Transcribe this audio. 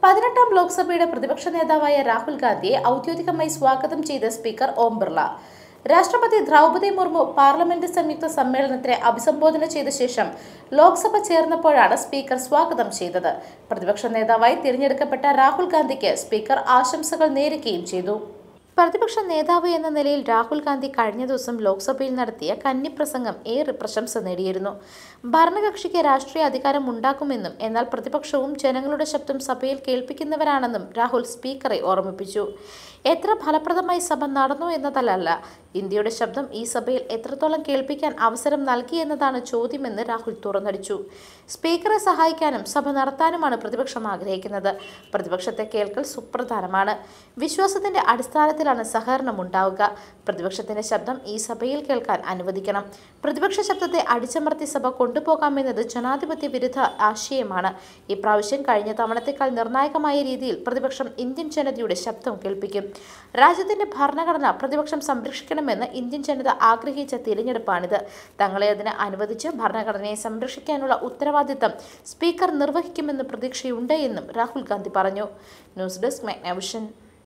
18ാം ലോക്സഭയുടെ പ്രതിപക്ഷ നേതാവായ രാഹുൽ ഗാന്ധിയെ ഔദ്യോഗികമായി സ്വാഗതം ചെയ്ത സ്പീക്കർ ഓം ബിർള. രാഷ്ട്രപതി ദ്രൗപദി മുർമു പാർലമെന്റ് സംയുക്ത സമ്മേളനത്തെ അഭിസംബോധന ചെയ്ത ശേഷം ലോക്സഭ ചേർന്നപ്പോഴാണ് സ്പീക്കർ സ്വാഗതം ചെയ്തത്. പ്രതിപക്ഷ നേതാവായി തിരഞ്ഞെടുക്കപ്പെട്ട രാഹുൽ ഗാന്ധിക്ക് സ്പീക്കർ ആശംസകൾ നേരുകയും ചെയ്തു. പ്രതിപക്ഷ നേതാവ് എന്ന നിലയിൽ രാഹുൽ ഗാന്ധി കഴിഞ്ഞ ദിവസം ലോക്സഭയിൽ നടത്തിയ കന്നിപ്രസംഗം ഏറെ പ്രശംസ നേടിയിരുന്നു. ഭരണകക്ഷിക്ക് രാഷ്ട്രീയ അധികാരം ഉണ്ടാക്കുമെന്നും എന്നാൽ പ്രതിപക്ഷവും ജനങ്ങളുടെ ശബ്ദം സഭയിൽ കേൾപ്പിക്കുന്നവരാണെന്നും രാഹുൽ സ്പീക്കറെ ഓർമ്മിപ്പിച്ചു. എത്ര ഫലപ്രദമായി സഭ നടന്നു എന്നതല്ല, ഇന്ത്യയുടെ ശബ്ദം ഈ സഭയിൽ എത്രത്തോളം കേൾപ്പിക്കാൻ അവസരം നൽകി എന്നതാണ് ചോദ്യമെന്ന് രാഹുൽ തുറന്നടിച്ചു. സ്പീക്കറെ സഹായിക്കാനും സഭ നടത്താനുമാണ് പ്രതിപക്ഷം ആഗ്രഹിക്കുന്നത്. പ്രതിപക്ഷത്തെ കേൾക്കൽ സുപ്രധാനമാണ്. വിശ്വാസത്തിന്റെ അടിസ്ഥാനത്തിലാണ് സഹകരണം ഉണ്ടാവുക. പ്രതിപക്ഷത്തിന്റെ ശബ്ദം ഈ സഭയിൽ കേൾക്കാൻ അനുവദിക്കണം. പ്രതിപക്ഷ ശബ്ദത്തെ അടിച്ചമർത്തി സഭ കൊണ്ടുപോകാമെന്നത് ജനാധിപത്യ വിരുദ്ധ ആശയമാണ്. ഇപ്രാവശ്യം കഴിഞ്ഞ തവണത്തേക്കാൾ നിർണായകമായ രീതിയിൽ പ്രതിപക്ഷം ഇന്ത്യൻ ജനതയുടെ ശബ്ദം കേൾപ്പിക്കും. രാജ്യത്തിന്റെ ഭരണഘടന പ്രതിപക്ഷം സംരക്ഷിക്കണമെന്ന് ഇന്ത്യൻ ജനത ആഗ്രഹിച്ച തിരഞ്ഞെടുപ്പാണിത്. തങ്ങളെ അതിന് അനുവദിച്ച് ഭരണഘടനയെ സംരക്ഷിക്കാനുള്ള ഉത്തരവാദിത്തം സ്പീക്കർ നിർവഹിക്കുമെന്ന് പ്രതീക്ഷയുണ്ട് എന്നും രാഹുൽ ഗാന്ധി പറഞ്ഞു. News desk മെഗ്നവിഷൻ.